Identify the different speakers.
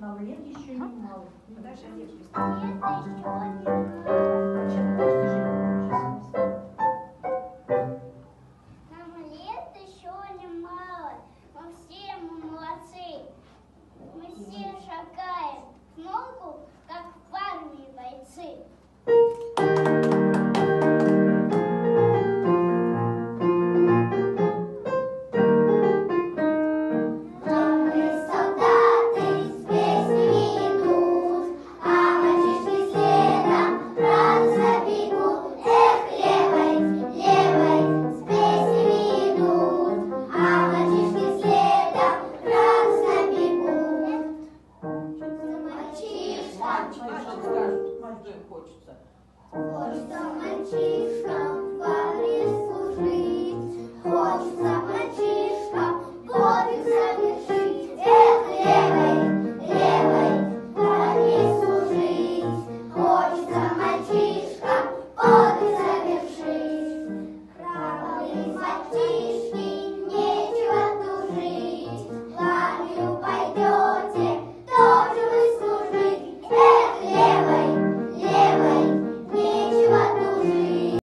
Speaker 1: Нам лет еще немало.
Speaker 2: Подожди,
Speaker 3: Лет еще немало. Нам лет еще немало. Мы все молодцы. Мы все шагаем в ногу, как в армии бойцы.
Speaker 2: хочется.
Speaker 3: Хочется мальчишкам в армии